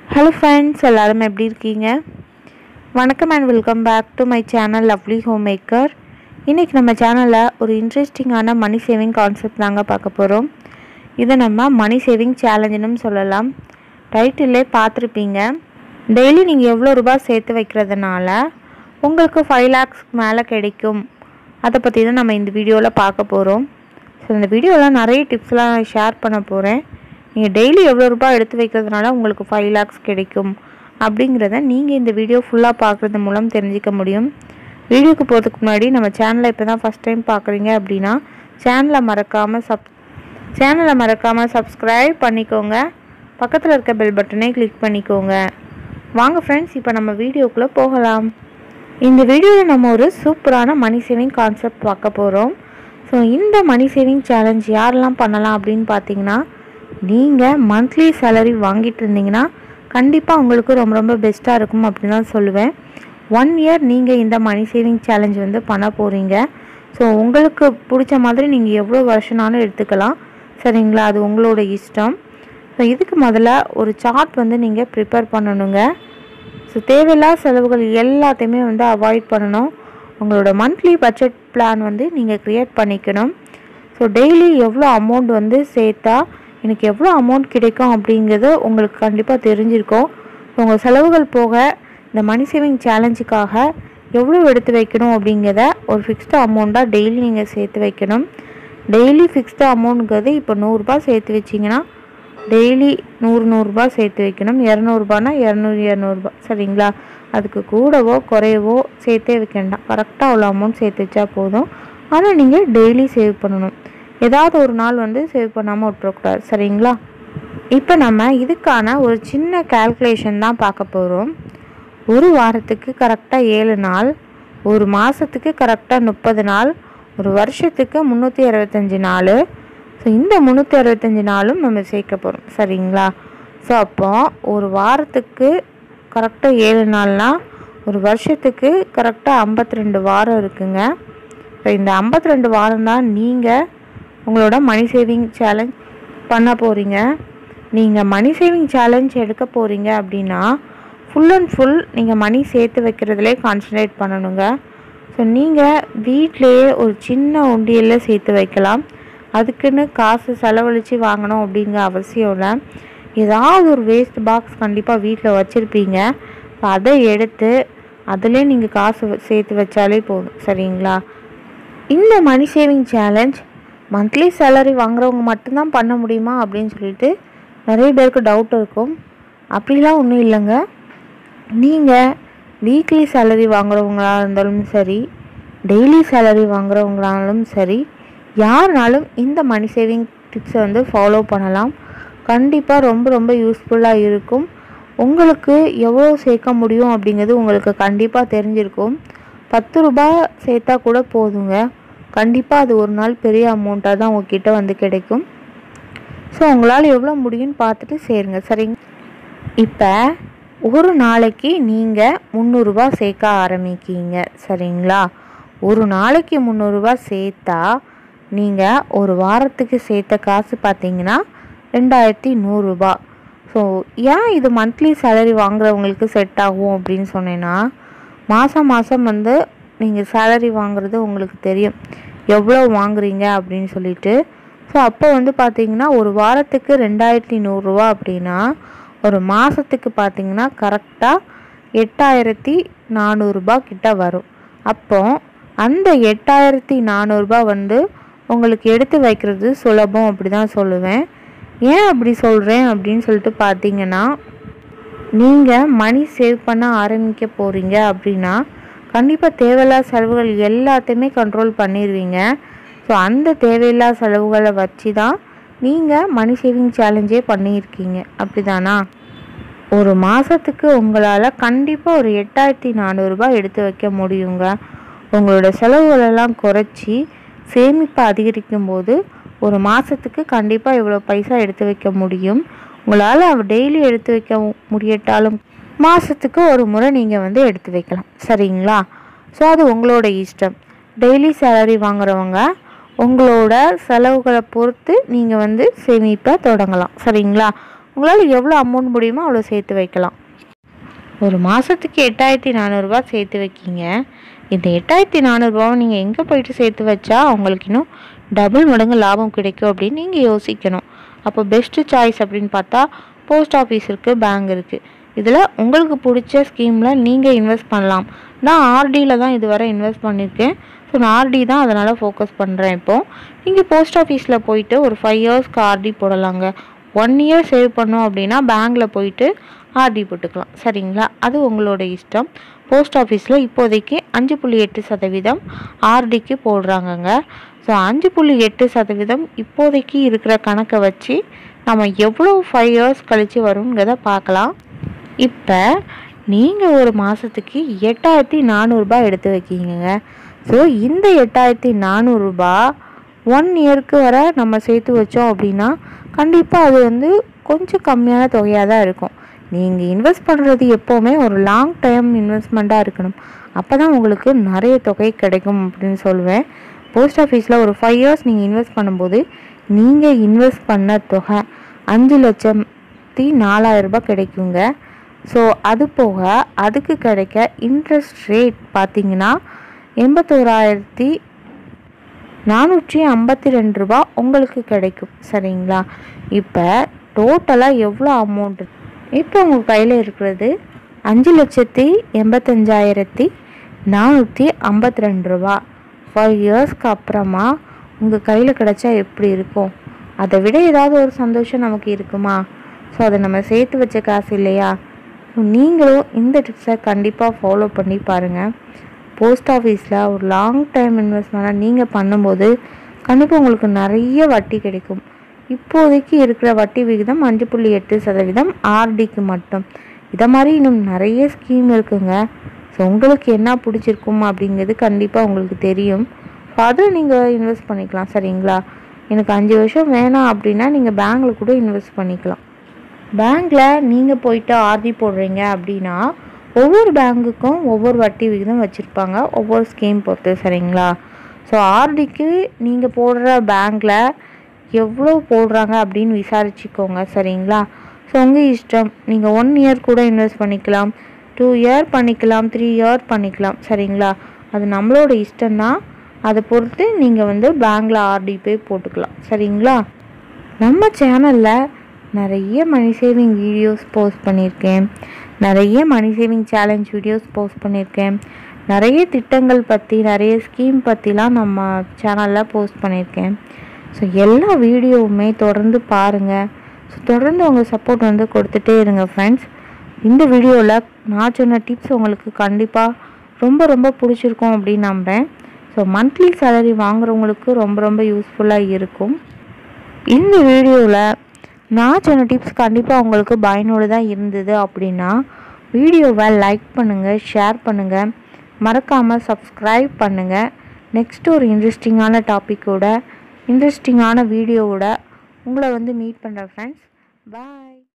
Hello friends, எல்லாரும் எப்படி இருக்கீங்க? வணக்கம் and welcome back to my channel Lovely Homemaker. இன்னைக்கு நம்ம சேனல்ல ஒரு இன்ட்ரஸ்டிங்கான மணி சேவிங் கான்செப்ட் தாங்க பார்க்க போறோம். இத நம்ம மணி சேவிங் சேலஞ்சுன்னு சொல்லலாம். டைட்டில்லே பார்த்திருப்பீங்க. டெய்லி நீங்க எவ்வளவு ரூபாய் சேர்த்து வைக்கிறதுனால உங்களுக்கு 5 lakhs மேல கிடைக்கும். அத பத்தி தான் நம்ம இந்த வீடியோல பார்க்க போறோம். சோ இந்த வீடியோல நிறைய டிப்ஸ்லாம் ஷேர் பண்ண போறேன். நீங்கள் டெய்லி எவ்வளோ ரூபாய் எடுத்து வைக்கிறதுனால உங்களுக்கு 5 lakhs கிடைக்கும் அப்படிங்கிறத நீங்கள் இந்த வீடியோ ஃபுல்லாக பார்க்குறது மூலம் தெரிஞ்சிக்க முடியும். வீடியோக்கு போகிறதுக்கு முன்னாடி நம்ம சேனலை இப்போ தான் ஃபஸ்ட் டைம் பார்க்குறீங்க அப்படின்னா சேனலை மறக்காமல் சப்ஸ்கிரைப் பண்ணிக்கோங்க. பக்கத்தில் இருக்க பெல் பட்டனை கிளிக் பண்ணிக்கோங்க. வாங்க ஃப்ரெண்ட்ஸ், இப்போ நம்ம வீடியோக்குள்ளே போகலாம். இந்த வீடியோவில் நம்ம ஒரு சூப்பரான மணி சேவிங் கான்செப்ட் பார்க்க போகிறோம். ஸோ இந்த மணி சேவிங் சேலஞ்ச் யாரெல்லாம் பண்ணலாம் அப்படின்னு பார்த்தீங்கன்னா, நீங்கள் மந்த்லி சேலரி வாங்கிட்டு இருந்தீங்கன்னா கண்டிப்பாக உங்களுக்கு ரொம்ப ரொம்ப பெஸ்ட்டாக இருக்கும் அப்படின்னு தான் சொல்லுவேன். 1 year நீங்கள் இந்த மணி சேவிங் சேலஞ்ச் வந்து பண்ண போகிறீங்க. ஸோ உங்களுக்கு பிடிச்ச மாதிரி நீங்கள் எவ்வளோ வருஷனாலும் எடுத்துக்கலாம், சரிங்களா? அது உங்களோட இஷ்டம். ஸோ இதுக்கு முதல்ல ஒரு சார்ட் வந்து நீங்கள் ப்ரிப்பேர் பண்ணணுங்க. ஸோ தேவையில்லாத செலவுகள் எல்லாத்தையுமே வந்து அவாய்ட் பண்ணணும். உங்களோட மந்த்லி பட்ஜெட் பிளான் வந்து நீங்கள் க்ரியேட் பண்ணிக்கணும். ஸோ டெய்லி எவ்வளோ அமௌண்ட் வந்து சேர்த்தா எனக்கு எவ்வளோ அமௌண்ட் கிடைக்கும் அப்படிங்கிறது உங்களுக்கு கண்டிப்பாக தெரிஞ்சிருக்கும். உங்கள் செலவுகள் போக இந்த மணி சேவிங் சேலஞ்சுக்காக எவ்வளோ எடுத்து வைக்கணும் அப்படிங்கிறத ஒரு ஃபிக்ஸ்டு அமௌண்ட்டாக டெய்லி நீங்கள் சேர்த்து வைக்கணும். டெய்லி ஃபிக்ஸ்டு அமௌண்ட்டுங்கிறது இப்போ 100 ரூபாய் சேர்த்து வச்சிங்கன்னா டெய்லி 100 ரூபாய் சேர்த்து வைக்கணும். 200 ரூபாய்னா 200 ரூபாய், சரிங்களா? அதுக்கு கூடவோ குறையவோ சேர்த்தே வைக்க வேண்டாம். கரெக்டாக அவ்வளோ அமௌண்ட் சேர்த்து வச்சா போதும். ஆனால் நீங்கள் டெய்லி சேவ் பண்ணணும். ஏதாவது ஒரு நாள் வந்து சேவ் பண்ணாமல் விட்டுறக்கூடாது, சரிங்களா? இப்போ நம்ம இதுக்கான ஒரு சின்ன கால்குலேஷன் தான் பார்க்க போகிறோம். ஒரு வாரத்துக்கு கரெக்டாக 7 நாள், ஒரு மாதத்துக்கு கரெக்டாக 30 நாள், ஒரு வருஷத்துக்கு 365 நாள். ஸோ இந்த 365 நாளும் நம்ம சேர்க்க போகிறோம், சரிங்களா? ஸோ அப்போ ஒரு வாரத்துக்கு கரெக்டாக 7 நாள்னால் ஒரு வருஷத்துக்கு கரெக்டாக 52 வாரம் இருக்குங்க. ஸோ இந்த 52 வாரம் தான் நீங்கள் உங்களோட மணி சேவிங் சேலஞ்ச் பண்ண போகிறீங்க. நீங்கள் மணி சேவிங் சேலஞ்ச் எடுக்க போகிறீங்க அப்படின்னா ஃபுல் அண்ட் ஃபுல் நீங்கள் மணி சேர்த்து வைக்கிறதுலே கான்சன்ட்ரேட் பண்ணணுங்க. ஸோ நீங்கள் வீட்டிலையே ஒரு சின்ன உண்டியலில் சேர்த்து வைக்கலாம். அதுக்குன்னு காசு செலவழித்து வாங்கணும் அப்படிங்கிற அவசியம் இல்லை. ஏதாவது ஒரு வேஸ்ட் பாக்ஸ் கண்டிப்பாக வீட்டில் வச்சுருப்பீங்க. ஸோ அதை எடுத்து அதிலே நீங்கள் காசு சேர்த்து வச்சாலே போதும், சரிங்களா? இந்த money saving challenge monthly salary வாங்குறவங்க மட்டும்தான் பண்ண முடியுமா அப்படின்னு சொல்லிட்டு நிறைய பேருக்கு டவுட் இருக்கும். அப்படிலாம் ஒன்றும் இல்லைங்க. நீங்கள் வீக்லி சேலரி வாங்குறவங்களா இருந்தாலும் சரி, டெய்லி சேலரி வாங்குறவங்களாலும் சரி, யாருனாலும் இந்த மணி சேவிங் டிப்ஸை வந்து ஃபாலோ பண்ணலாம். கண்டிப்பாக ரொம்ப ரொம்ப யூஸ்ஃபுல்லாக இருக்கும். உங்களுக்கு எவ்வளோ சேர்க்க முடியும் அப்படிங்கிறது உங்களுக்கு கண்டிப்பாக தெரிஞ்சிருக்கும். 10 ரூபாய் சேர்த்தா கூட போதுங்க. கண்டிப்பாக அது ஒரு நாள் பெரிய அமௌண்ட்டாக தான் உங்ககிட்ட வந்து கிடைக்கும். ஸோ உங்களால் எவ்வளோ முடியும்னு பார்த்துட்டு சேருங்க, சரிங்க? இப்போ ஒரு நாளைக்கு நீங்கள் 300 ரூபாய் சேர்க்க ஆரம்பிக்கீங்க, சரிங்களா? ஒரு நாளைக்கு 300 ரூபாய் சேர்த்தா நீங்கள் ஒரு வாரத்துக்கு சேர்த்த காசு பார்த்தீங்கன்னா 2100 ரூபாய். ஸோ ஏன் இது மந்த்லி சேலரி வாங்குறவங்களுக்கு செட் ஆகும் அப்படின்னு சொன்னேன்னா, மாதம் வந்து நீங்கள் சேலரி வாங்குறது உங்களுக்கு தெரியும் எவ்வளோ வாங்குறீங்க அப்படின்னு சொல்லிட்டு. ஸோ அப்போ வந்து பார்த்தீங்கன்னா ஒரு வாரத்துக்கு 2100 ரூபா அப்படின்னா ஒரு மாதத்துக்கு பார்த்தீங்கன்னா கரெக்டாக 8400 ரூபா கிட்ட வரும். அப்போ அந்த 8400 ரூபா வந்து உங்களுக்கு எடுத்து வைக்கிறது சுலபம் அப்படி தான் சொல்லுவேன். ஏன் அப்படி சொல்கிறேன் அப்படின்னு சொல்லிட்டு பார்த்தீங்கன்னா, நீங்கள் மணி சேவ் பண்ண ஆரம்பிக்க போகிறீங்க அப்படின்னா கண்டிப்பாக தேவையில்லாத செலவுகள் எல்லாத்தையுமே கண்ட்ரோல் பண்ணிடுவீங்க. ஸோ அந்த தேவையில்லாத செலவுகளை வச்சு தான் நீங்கள் மணி சேவிங் சேலஞ்சே பண்ணியிருக்கீங்க, அப்படி தானா? ஒரு மாதத்துக்கு உங்களால் கண்டிப்பாக ஒரு 8400 ரூபாய் எடுத்து வைக்க முடியுங்க. உங்களோட செலவுகளெல்லாம் குறைச்சி சேமிப்பை அதிகரிக்கும் போது ஒரு மாதத்துக்கு கண்டிப்பாக இவ்வளோ பைசா எடுத்து வைக்க முடியும். உங்களால் டெய்லி எடுத்து வைக்க முடியட்டாலும் மாதத்துக்கு ஒரு முறை நீங்கள் வந்து எடுத்து வைக்கலாம், சரிங்களா? ஸோ அது உங்களோட இஷ்டம். டெய்லி சேலரி வாங்குறவங்க உங்களோட செலவுகளை பொறுத்து நீங்கள் வந்து சேமிப்பை தொடங்கலாம், சரிங்களா? உங்களால் எவ்வளோ அமௌண்ட் முடியுமோ அவ்வளோ சேர்த்து வைக்கலாம். ஒரு மாதத்துக்கு 8400 ரூபா சேர்த்து வைக்கிங்க. இந்த 8400 ரூபாவை நீங்கள் எங்கே போயிட்டு சேர்த்து வச்சா அவங்களுக்கு இன்னும் டபுள் மடங்கு லாபம் கிடைக்கும் அப்படின்னு நீங்கள் யோசிக்கணும். அப்போ பெஸ்ட்டு சாய்ஸ் அப்படின்னு பார்த்தா போஸ்ட் ஆஃபீஸ் இருக்குது, பேங்க் இருக்குது. இதில் உங்களுக்கு பிடிச்ச ஸ்கீமில் நீங்கள் இன்வெஸ்ட் பண்ணலாம். நான் ஆர்டியில் தான் இதுவரை இன்வெஸ்ட் பண்ணியிருக்கேன். ஸோ நான் ஆர்டி தான் அதனால் ஃபோக்கஸ் பண்ணுறேன். இப்போது நீங்கள் போஸ்ட் ஆஃபீஸில் போயிட்டு ஒரு 5 இயர்ஸ்க்கு ஆர்டி போடலாங்க. 1 இயர் சேவ் பண்ணோம் அப்படின்னா பேங்க்கில் போயிட்டு ஆர்டி போட்டுக்கலாம். சரிங்களா? அது உங்களோட இஷ்டம். போஸ்ட் ஆஃபீஸில் இப்போதைக்கு 5.8% ஆர்டிக்கு போடுறாங்கங்க. ஸோ 5.8% இப்போதைக்கு இருக்கிற கணக்கை வச்சு நம்ம எவ்வளோ 5 இயர்ஸ் கழித்து வருங்கிறத பார்க்கலாம். இப்போ நீங்கள் ஒரு மாதத்துக்கு 8400 ரூபாய் எடுத்து வைக்கிங்க. ஸோ இந்த 8400 ரூபாய் 1 இயருக்கு வர நம்ம சேர்த்து வச்சோம் அப்படின்னா கண்டிப்பாக அது கொஞ்சம் கம்மியான தொகையாக தான் இருக்கும். நீங்கள் இன்வெஸ்ட் பண்ணுறது எப்போவுமே ஒரு லாங் டைம் இன்வெஸ்ட்மெண்ட்டாக இருக்கணும். அப்போ தான் உங்களுக்கு நிறைய தொகை கிடைக்கும் அப்படின்னு சொல்லுவேன். போஸ்ட் ஆஃபீஸில் ஒரு 5 இயர்ஸ் நீங்கள் இன்வெஸ்ட் பண்ணும்போது நீங்கள் இன்வெஸ்ட் பண்ண தொகை 5,04,000 ரூபாய் கிடைக்குங்க. ஸோ அது போக அதுக்கு கிடைக்க இன்ட்ரெஸ்ட் ரேட் பார்த்திங்கன்னா 81,452 ரூபா உங்களுக்கு கிடைக்கும். சரிங்களா? இப்போ டோட்டலாக எவ்வளோ அமௌண்ட் இப்போ உங்கள் கையில் இருக்கிறது 5,85,452 ரூபா. 5 இயர்ஸ்க்கு அப்புறமா உங்கள் கையில் கிடச்சா எப்படி இருக்கும்? அதை விட ஏதாவது ஒரு சந்தோஷம் நமக்கு இருக்குமா? ஸோ அதை நம்ம சேர்த்து வச்ச காசு இல்லையா? ஸோ நீங்களும் இந்த டிப்ஸை கண்டிப்பாக ஃபாலோ பண்ணி பாருங்கள். போஸ்ட் ஆஃபீஸில் ஒரு லாங் டைம் இன்வெஸ்ட்மெண்ட்டாக நீங்கள் பண்ணும்போது கண்டிப்பாக உங்களுக்கு நிறைய வட்டி கிடைக்கும். இப்போதைக்கு இருக்கிற வட்டி விகிதம் 5.8% ஆர்டிக்கு மட்டும். இதை மாதிரி இன்னும் நிறைய ஸ்கீம் இருக்குங்க. ஸோ உங்களுக்கு என்ன பிடிச்சிருக்கும் அப்படிங்கிறது கண்டிப்பாக உங்களுக்கு தெரியும். ஸோ அதில் நீங்கள் இன்வெஸ்ட் பண்ணிக்கலாம். சரிங்களா? எனக்கு 5 வருஷம் வேணாம் அப்படின்னா நீங்கள் பேங்க்கில் கூட இன்வெஸ்ட் பண்ணிக்கலாம். பேங்க்கில் நீங்கள் போயிட்டு ஆர்டி போடுறீங்க அப்படின்னா ஒவ்வொரு பேங்க்குக்கும் ஒவ்வொரு வட்டி விகிதம் வச்சுருப்பாங்க, ஒவ்வொரு ஸ்கீம் பொறுத்து. சரிங்களா? ஸோ ஆர்டிக்கு நீங்கள் போடுற பேங்க்கில் எவ்வளோ போடுறாங்க அப்படின்னு விசாரிச்சுக்கோங்க. சரிங்களா? ஸோ உங்கள் இஷ்டம். நீங்கள் 1 இயர் கூட இன்வெஸ்ட் பண்ணிக்கலாம், 2 இயர் பண்ணிக்கலாம், 3 இயர் பண்ணிக்கலாம். சரிங்களா? அது நம்மளோட இஷ்டம்தான். அதை பொறுத்து நீங்கள் பேங்க்கில் ஆர்டி போய் போட்டுக்கலாம். சரிங்களா? நம்ம சேனலில் நிறைய மணி சேவிங் வீடியோஸ் போஸ்ட் பண்ணியிருக்கேன். நிறைய money saving challenge videos post பண்ணியிருக்கேன். நிறைய திட்டங்கள் பற்றி, நிறைய ஸ்கீம் பற்றிலாம் நம்ம சேனலில் போஸ்ட் பண்ணியிருக்கேன். ஸோ எல்லா வீடியோவுமே தொடர்ந்து பாருங்கள். ஸோ தொடர்ந்து உங்கள் சப்போர்ட் கொடுத்துட்டே இருங்க ஃப்ரெண்ட்ஸ். இந்த வீடியோவில் நான் சொன்ன டிப்ஸ் உங்களுக்கு கண்டிப்பாக ரொம்ப ரொம்ப பிடிச்சிருக்கும் அப்படின்னு நம்புகிறேன். ஸோ மந்த்லி சேலரி வாங்குறவங்களுக்கு ரொம்ப ரொம்ப யூஸ்ஃபுல்லாக இருக்கும். இந்த வீடியோவில் நான் சொன்ன டிப்ஸ் கண்டிப்பாக உங்களுக்கு பயனுள்ளதாக இருந்தது அப்படின்னா வீடியோவை லைக் பண்ணுங்கள், ஷேர் பண்ணுங்கள், மறக்காமல் சப்ஸ்கிரைப் பண்ணுங்கள். நெக்ஸ்ட்டு ஒரு இன்ட்ரெஸ்டிங்கான டாப்பிக்கோட, இன்ட்ரெஸ்டிங்கான வீடியோவோட உங்களை மீட் பண்ணுறேன் ஃப்ரெண்ட்ஸ். பாய்.